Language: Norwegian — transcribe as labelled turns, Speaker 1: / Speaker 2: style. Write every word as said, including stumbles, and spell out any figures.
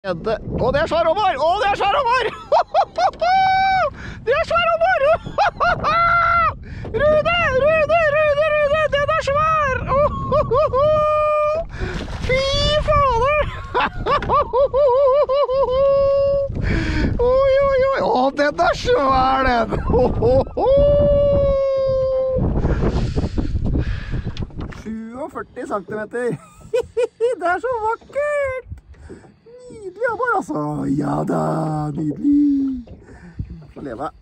Speaker 1: Å, det er svær abbor! Å, det er svær abbor! Det er svær abbor! Rude, Rude, Rude, Rude! Den er svær! Fy fader! Oi, oi, oi! Å, den er svær, den! sjuogførti centimeter! Det er så vakkert! Nydelig abbor, altså. Ja da, nydelig. Få leve.